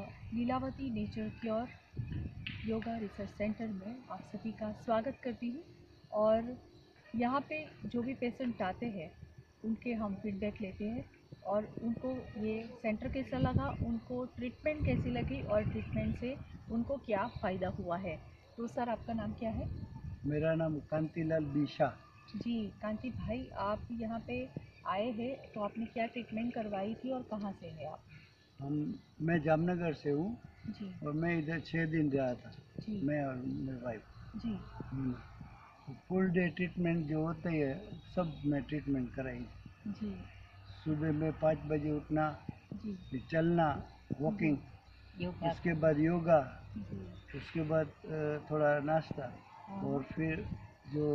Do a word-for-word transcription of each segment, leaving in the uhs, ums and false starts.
Lilavati nature cure yoga research centre में आप सभी का स्वागत करती हूँ। और यहाँ पे जो भी पेशेंट आते हैं उनके हम फीडबैक लेते हैं और उनको ये सेंटर कैसा लगा, उनको ट्रीटमेंट कैसी लगी और ट्रीटमेंट से उनको क्या फ़ायदा हुआ है। तो सर, आपका नाम क्या है? मेरा नाम कांतिलाल बीशा। जी कांति भाई, आप यहाँ पे आए हैं तो आपने क्या ट्रीटमेंट करवाई थी और कहाँ से हैं आप? हम मैं जामनगर से हूँ जी और मैं इधर छः दिन रहा था, जी मैं और मेरी वाइफ। जी फुल डे ट्रीटमेंट जो होते हैं सब मैं ट्रीटमेंट कराई। जी सुबह में पाँच बजे उठना, जी फिर चलना, वॉकिंग, योगा, उसके बाद योगा, जी उसके बाद अ, थोड़ा नाश्ता हाँ, और फिर जो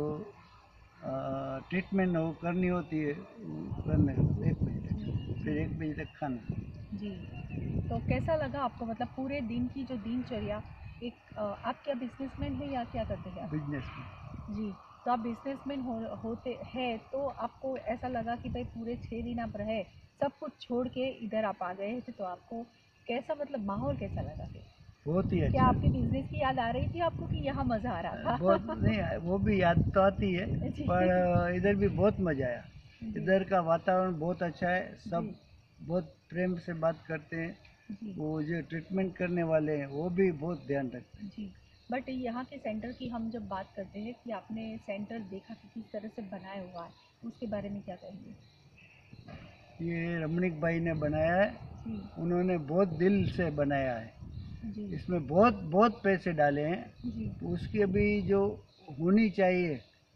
ट्रीटमेंट वो करनी होती है वो करने एक बजे तक, फिर एक बजे तक खाना। जी। तो कैसा लगा आपको, मतलब पूरे दिन की जो दिनचर्या, एक अ, आप क्या बिजनेसमैन हैं या क्या करते हैं आप? बिजनेस में जी। तो आप बिजनेसमैन हो होते हैं तो आपको ऐसा लगा कि भाई पूरे छः दिन आप रहे, सब कुछ छोड़ के इधर आप आ गए थे, तो आपको कैसा, मतलब माहौल कैसा लगा फिर? बहुत ही क्या अच्छा। आपके बिजनेस की याद आ रही थी आपको कि यहाँ मज़ा आ रहा बहुत था? नहीं, वो भी याद तो आती है, जी पर इधर भी बहुत मज़ा आया। जी इधर का वातावरण बहुत अच्छा है, सब जी बहुत प्रेम से बात करते हैं। जी वो जो ट्रीटमेंट करने वाले हैं वो भी बहुत ध्यान रखते जी। बट यहाँ के सेंटर की हम जब बात करते हैं कि आपने सेंटर देखा कि किस तरह से बनाया हुआ है, उसके बारे में क्या कहेंगे? हैं। ये रमणीक भाई ने बनाया है, जी उन्होंने बहुत दिल से बनाया है। जी इसमें बहुत बहुत पैसे डाले हैं, जी उसके भी जो होनी चाहिए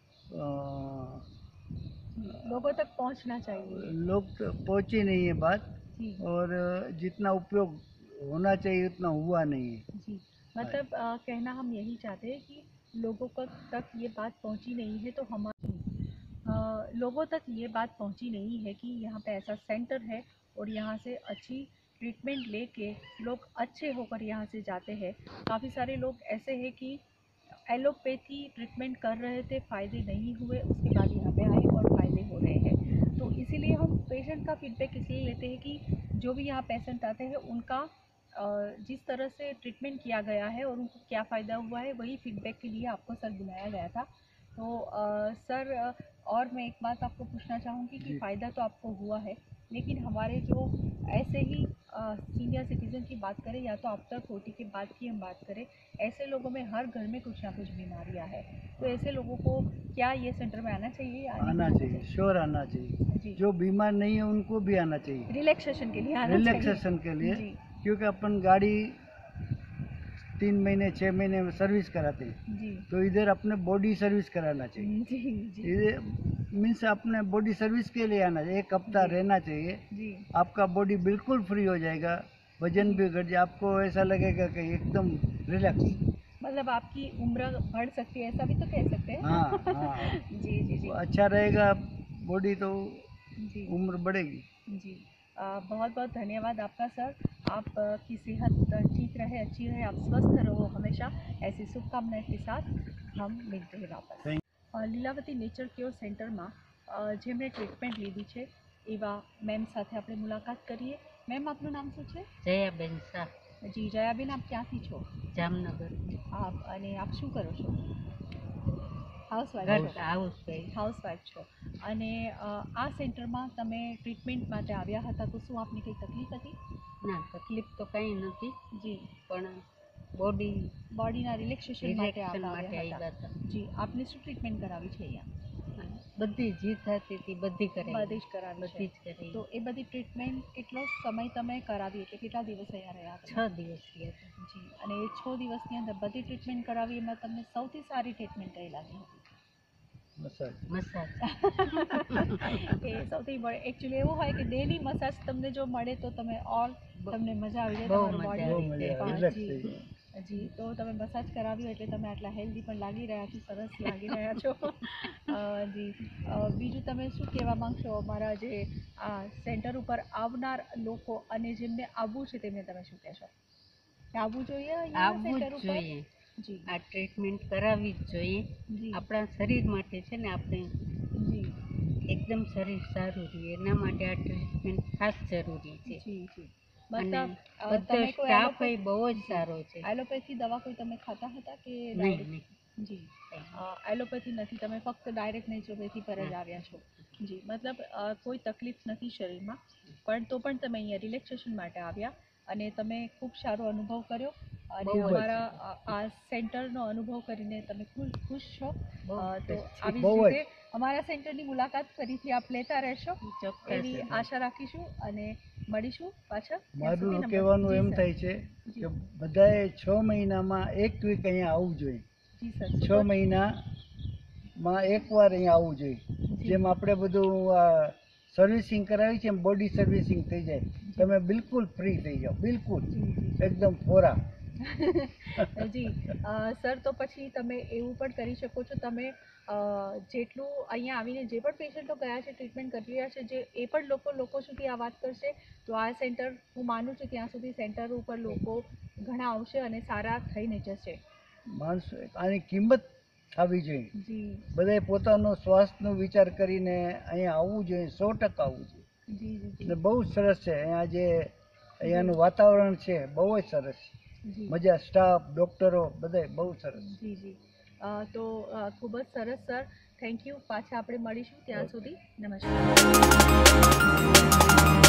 अ, जी, लोगों तक पहुँचना चाहिए। लोग तो पहुँची नहीं है बात, जी और जितना उपयोग होना चाहिए उतना हुआ नहीं है। जी। मतलब अ, कहना हम यही चाहते हैं कि लोगों को तक ये बात पहुंची नहीं है, तो हमारी अ, लोगों तक ये बात पहुंची नहीं है कि यहाँ पे ऐसा सेंटर है और यहाँ से अच्छी ट्रीटमेंट लेके लोग अच्छे होकर यहाँ से जाते हैं। काफ़ी सारे लोग ऐसे हैं कि एलोपैथी ट्रीटमेंट कर रहे थे, फ़ायदे नहीं हुए, उसके बाद यहाँ पे आए और फ़ायदे हो रहे हैं। तो इसीलिए हम पेशेंट का फीडबैक इसलिए लेते हैं कि जो भी यहाँ पेशेंट आते हैं उनका अ, जिस तरह से ट्रीटमेंट किया गया है और उनको क्या फ़ायदा हुआ है, वही फीडबैक के लिए आपको सर बुलाया गया था। तो अ, सर, अ, और मैं एक बात आपको पूछना चाहूँगी कि जी। फ़ायदा तो आपको हुआ है, लेकिन हमारे जो ऐसे ही सीनियर सिटीज़न की बात करें या तो आफ्टर फोर्टी के बाद की हम बात करें, ऐसे लोगों में हर घर में कुछ ना कुछ बीमारियां हैं। तो ऐसे लोगों को क्या ये सेंटर में आना चाहिए या नहीं आना आना चाहिए, चाहिए? श्योर आना चाहिए। जी, जो बीमार नहीं है उनको भी आना चाहिए, रिलैक्सेशन के लिए आना चाहिए। रिलैक्सेशन के लिए। जी क्योंकि अपन गाड़ी तीन महीने छः महीने में सर्विस कराते हैं, जी तो इधर अपने बॉडी सर्विस कराना चाहिए। जी जी इधर मीन्स अपने बॉडी सर्विस के लिए आना चाहिए, एक हफ्ता जी रहना चाहिए। जी आपका बॉडी बिल्कुल फ्री हो जाएगा, वजन भी घट जाए, आपको ऐसा लगेगा कि एकदम जी। रिलैक्स। मतलब आपकी उम्र बढ़ सकती है, ऐसा भी तो कह सकते हाँ हैं। हाँ, जी जी वो जी अच्छा रहेगा बॉडी तो जी उम्र बढ़ेगी। जी। अ, बहुत बहुत धन्यवाद आपका सर। आप अ, की सेहत ठीक रहे, अच्छी रहे, आप स्वस्थ रहो हमेशा। ऐसी शुभकामनाएं के साथ हम मिलते हैं वापस। थैंक અ, લીલાવતી નેચર ક્યોર સેન્ટરમાં અ, જેમણે ટ્રીટમેન્ટ લીધી છે એવા મેમ સાથે આપણે મુલાકાત કરીએ. મેમ, આપનું નામ શું છે? જયાબેન શાહ, જી જયાબેન, આપ ક્યાંથી છો? જામનગર. આપ અને આપ શું કરો છો? હાઉસવાઈફ ઘર છો? હાઉસ જી, હાઉસવાઈફ છો. અને અ, આ સેન્ટરમાં તમે ટ્રીટમેન્ટ માટે આવ્યા હતા તો શું આપને કંઈ તકલીફ હતી? ના તકલીફ તો કંઈ નથી, જી, પણ બોડી બોડીના રિલેક્સેશન માટે આપ રિલેક્શન માટે આવ્યા હતા. આવ્યા હતા. જી, આપને શું ટ્રીટમેન્ટ કરાવી છે અહીંયા? બધી જે થતી હતી બધી કરાવી, બધી જ કરાવી છે. બધી જ કરાવી. તો એ બધી ટ્રીટમેન્ટ કેટલો સમય તમે કરાવી, એટલે કેટલા દિવસ અહીંયા રહ્યા તમે? છ દિવસ રહ્યા હતા. જી, અને એ છ દિવસની અંદર બધી ટ્રીટમેન્ટ કરાવી, એમાં તમને સૌથી સારી ટ્રીટમેન્ટ કઈ લાગી હતી? Massage massage. એ સૌથી એકચ્યુઅલી એવું હોય કે ડેલી મસાજ તમને જો મળે તો તમે ઓર તમને મજા આવી જાય, બહુ તમારું મજા બોડી બહુ આવી મજા જાય. રિલેક્સ જી થઈ જાય। જી. તો તમે મસાજ કરાવ્યું એટલે તમે આટલા હેલ્ધી પણ લાગી રહ્યા છો, સરસ લાગી રહ્યા છો. અ, જી. અ, બીજું તમે શું કહેવા માંગશો અમારા જે આ સેન્ટર ઉપર આવનાર લોકો અને જેમને આવવું છે તેમને તમે શું કહેશો? કે આવવું જોઈએ અહીંયા આવવું સેન્ટર જ ઉપર? જોઈએ, જી આ ટ્રીટમેન્ટ કરાવવી જ જોઈએ. જી આપણા શરીર માટે છે ને, આપણે જી એકદમ શરીર સારું રહે એના માટે આ ટ્રીટમેન્ટ ખાસ જરૂરી છે. જી જી. અને મતલબ અ, બધો તમે કોઈ સ્ટાફ એલોપે- બહુ જ સારો છે. એલોપેથી દવા કોઈ તમે ખાતા હતા કે નહીં direct? નહીં જી અ, એલોપેથી નથી, તમે ફક્ત ડાયરેક્ટ નેચરોપેથી પર જ હા. આવ્યા છો. જી મતલબ અ, કોઈ તકલીફ નથી શરીરમાં, પણ તો પણ તમે અહીંયા રિલેક્સેશન માટે આવ્યા અને તમે ખૂબ સારો અનુભવ કર્યો અને બહુ જ. અમારા અ, આ સેન્ટરનો અનુભવ કરીને તમે ખુશ ખુશ છો. બહુ અ, તો જ. આવી બહુ જ જ. રીતે અમારા સેન્ટરની મુલાકાત ફરીથી આપ લેતા રહેશો ચોક્કસ એવી આશા રાખીશું અને મળીશું પાછા. ત્યાં સુધી મારું નમસ્તે. કહેવાનું જી એમ સર. થાય છે જી. કે બધાએ છ મહિનામાં એક વીક અહીંયા આવવું જોઈએ. જી સર. છ super. મહિનામાં એકવાર અહીંયા આવવું જોઈએ. જી. જેમ આપણે બધું સર્વિસિંગ કરાવી છે એમ બોડી સર્વિસિંગ થઈ જાય. તમે બિલકુલ ફ્રી થઈ જાઓ, બિલકુલ જી જી એકદમ ફોરા. જી અ, સર તો પછી તમે એવું પણ કરી શકો છો, તમે અ, જેટલું અહીંયા આવીને જે પણ પેશન્ટો ગયા છે ટ્રીટમેન્ટ કરી રહ્યા છે, જે એ પણ લોકો લોકો સુધી આ વાત કરશે તો આ સેન્ટર હું માનું છું ત્યાં સુધી સેન્ટર ઉપર લોકો ઘણા આવશે અને સારા થઈને જશે. માણસો આની કિંમત થવી જોઈએ. જી બધાએ પોતાનો સ્વાસ્થ્યનો વિચાર કરીને અહીંયા આવવું જોઈએ, સો ટકા આવવું જોઈએ. જી જી એટલે જી બહુ જ સરસ છે અહીંયા જે અહીંયાનું વાતાવરણ છે, બહુ જ સરસ છે. જી મજા, સ્ટાફ, ડૉક્ટરો બધાય બહુ સરસ. જી જી અ, તો અ, ખૂબ જ સરસ સર, થેન્ક યુ. પાછા આપણે મળીશું, ત્યાં સુધી નમસ્કાર.